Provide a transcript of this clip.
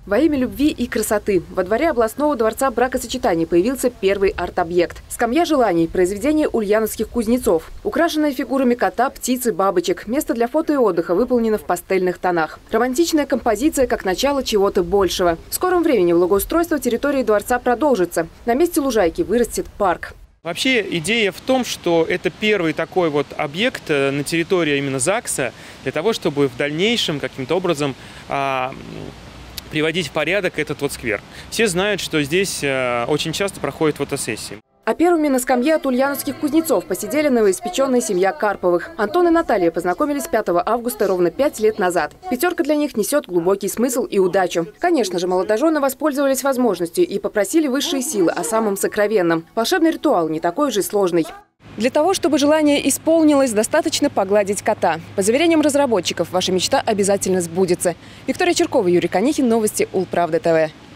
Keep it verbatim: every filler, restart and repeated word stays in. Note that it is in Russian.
Во имя любви и красоты во дворе областного дворца бракосочетаний появился первый арт-объект. Скамья желаний – произведение ульяновских кузнецов. Украшенная фигурами кота, птицы, бабочек. Место для фото и отдыха выполнено в пастельных тонах. Романтичная композиция как начало чего-то большего. В скором времени благоустройство территории дворца продолжится. На месте лужайки вырастет парк. Вообще идея в том, что это первый такой вот объект на территории именно ЗАГСа для того, чтобы в дальнейшем каким-то образом а, приводить в порядок этот вот сквер. Все знают, что здесь а, очень часто проходят фотосессии. А первыми на скамье от ульяновских кузнецов посидели новоиспеченная семья Карповых. Антон и Наталья познакомились пятого августа ровно пять лет назад. Пятерка для них несет глубокий смысл и удачу. Конечно же, молодожены воспользовались возможностью и попросили высшие силы о самом сокровенном. Волшебный ритуал не такой же сложный. Для того, чтобы желание исполнилось, достаточно погладить кота. По заверениям разработчиков, ваша мечта обязательно сбудется. Виктория Черкова, Юрий Конихин, новости Улправда ТВ.